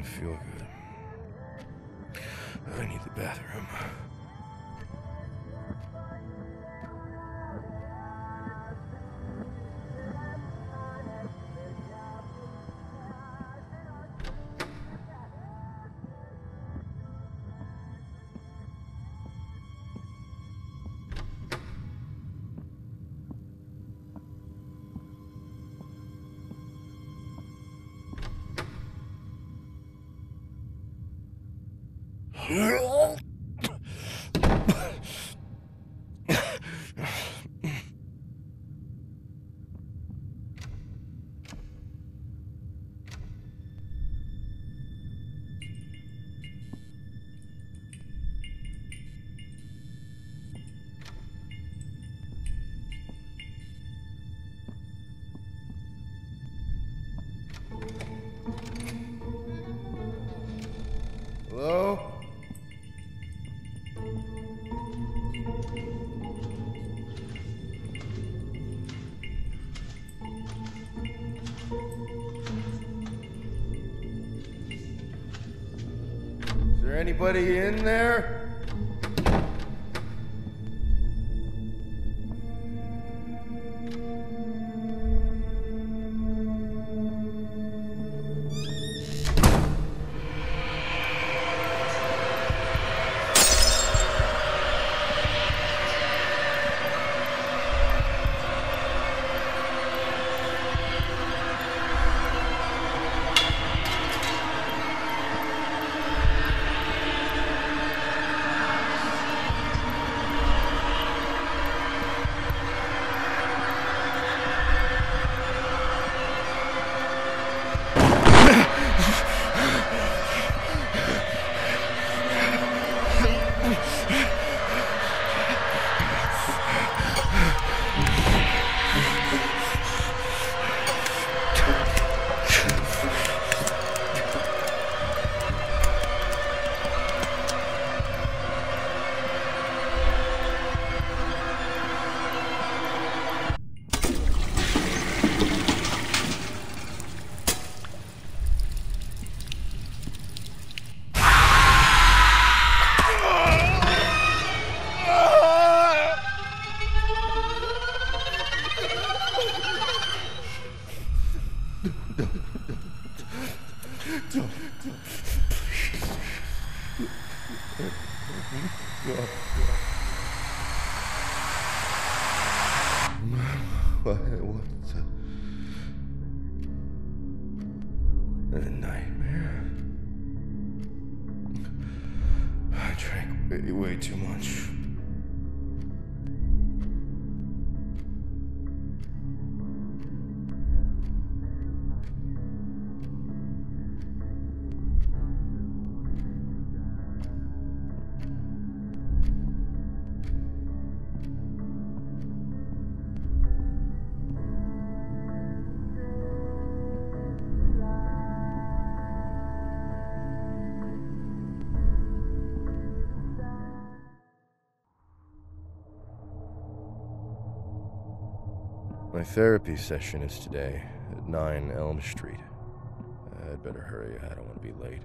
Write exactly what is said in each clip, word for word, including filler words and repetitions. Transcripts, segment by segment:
feel good. I need the bathroom. Hello? Is there anybody in there? What? What's a, a nightmare? I drank way, way too much. My therapy session is today at nine Elm Street. I'd better hurry, I don't want to be late.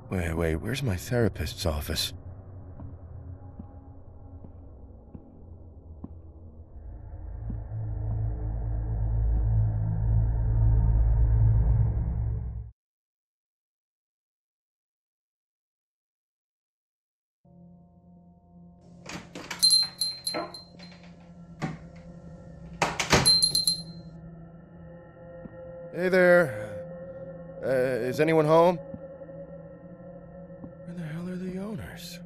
Wait, wait, where's my therapist's office? Hey there. Uh, is anyone home? Where the hell are the owners?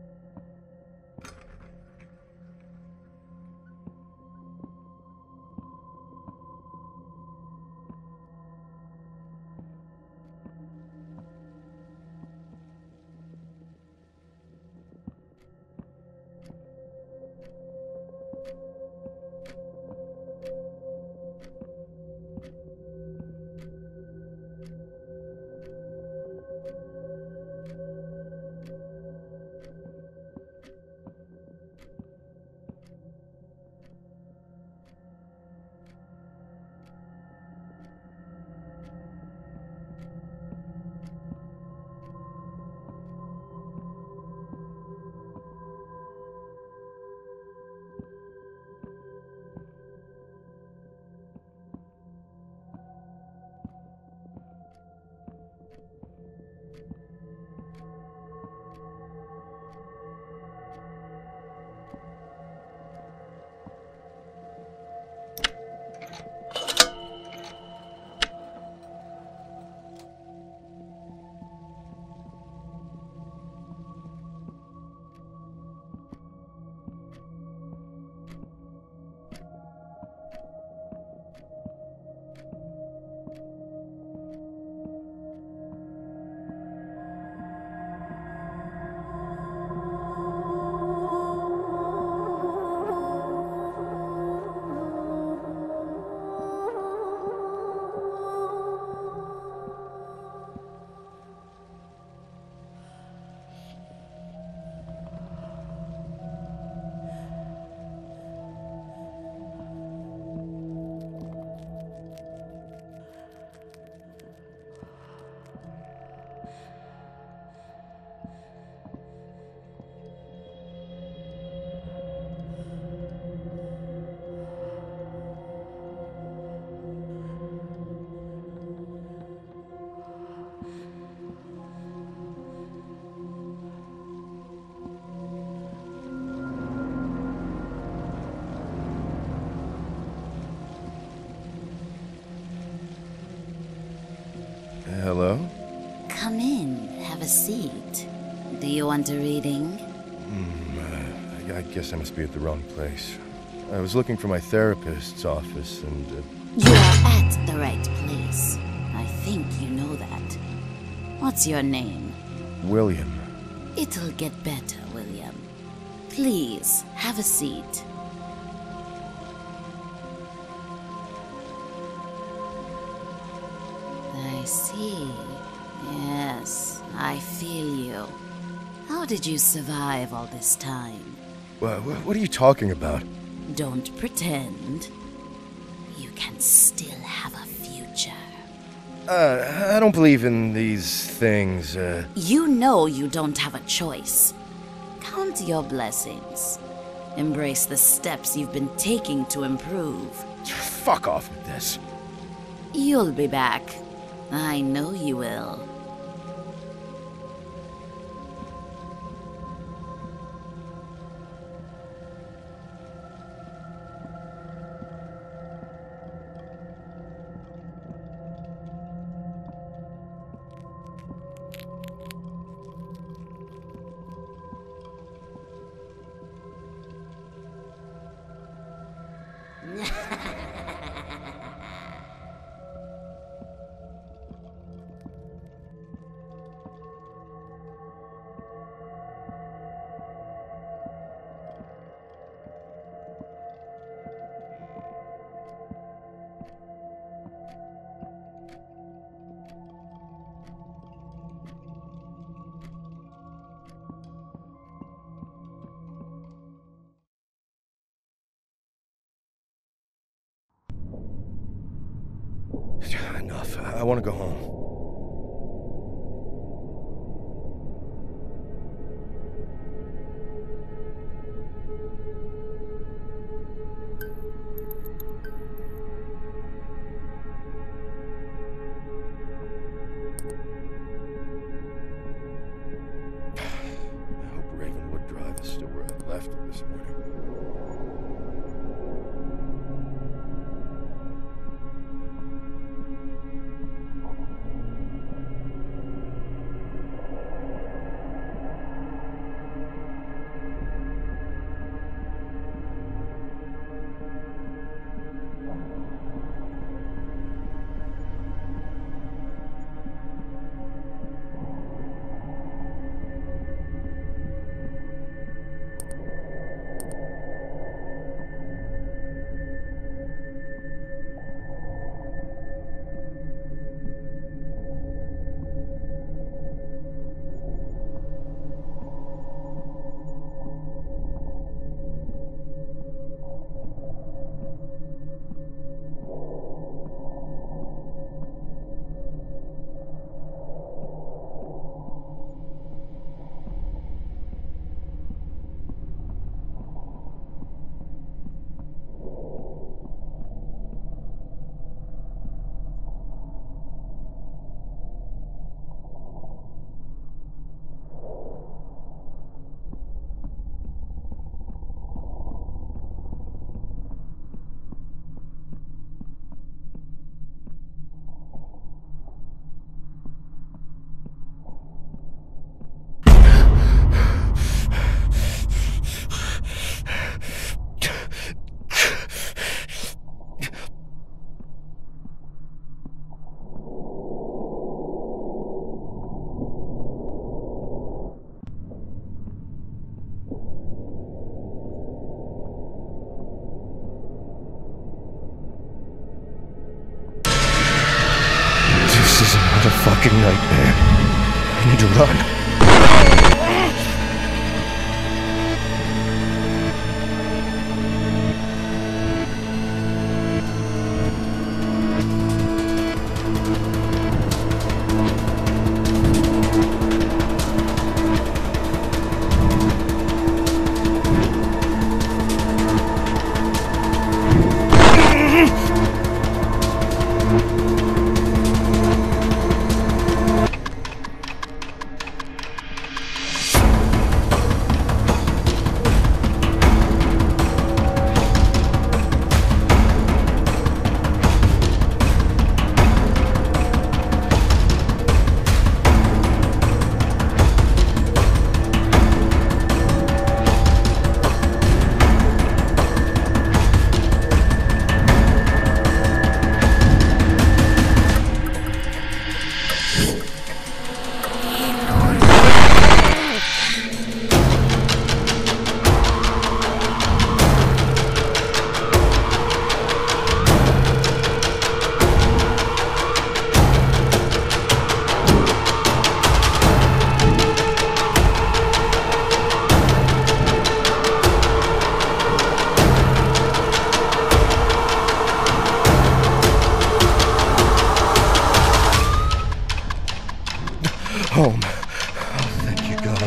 Hello? Come in, have a seat. Do you want a reading? Hmm, uh, I guess I must be at the wrong place. I was looking for my therapist's office and... Uh... You are at the right place. I think you know that. What's your name? William. It'll get better, William. Please, have a seat. I see. Yes, I feel you. How did you survive all this time? Well, what are you talking about? Don't pretend. You can still have a future. Uh, I don't believe in these things, uh... You know you don't have a choice. Count your blessings. Embrace the steps you've been taking to improve. Fuck off with this. You'll be back. I know you will. Enough. I want to go home. fucking nightmare. I need to run. Home. Oh, thank you, God.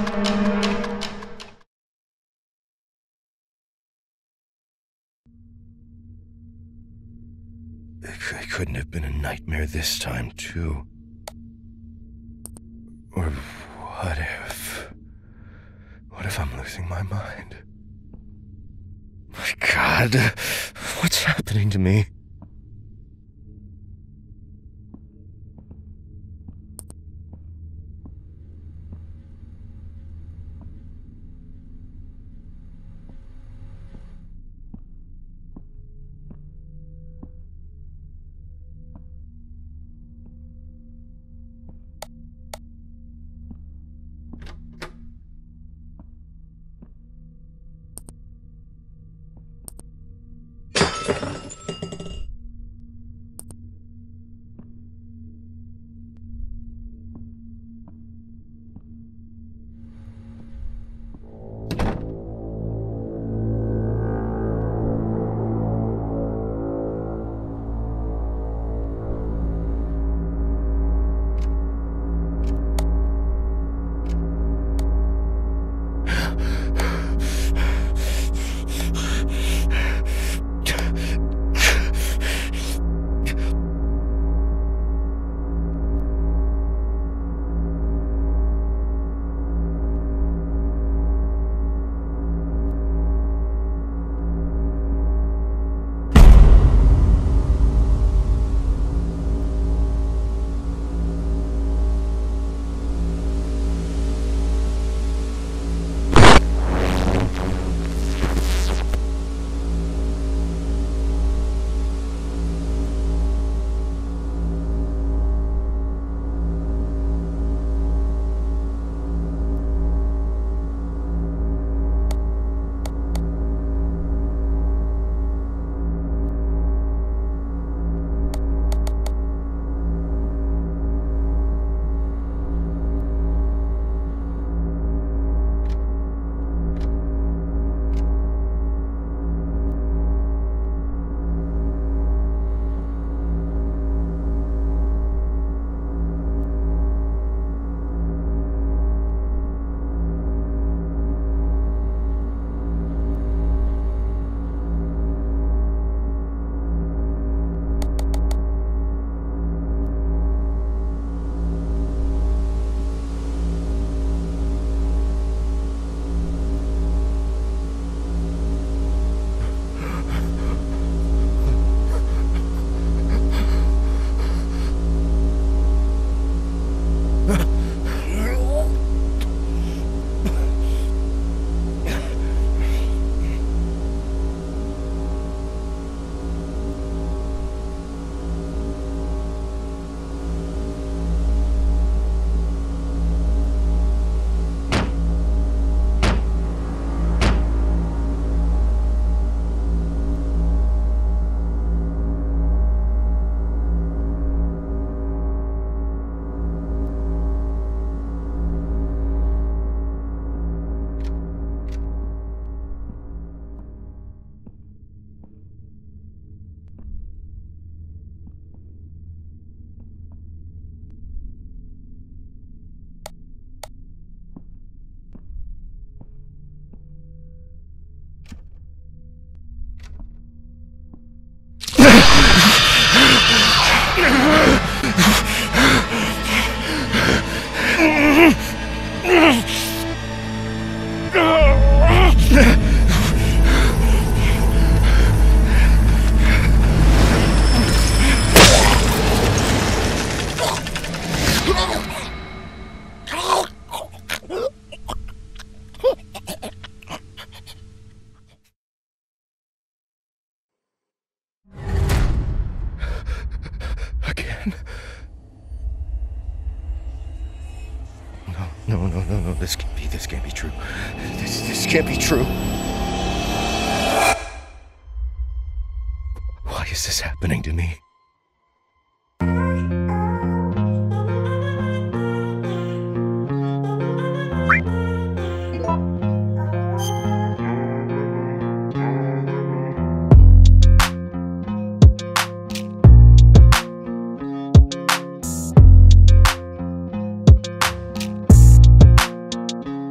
It, c- it couldn't have been a nightmare this time, too. Or what if... What if I'm losing my mind? My God, what's happening to me? this can't be, this can't be true. This, this can't be true. Why is this happening to me?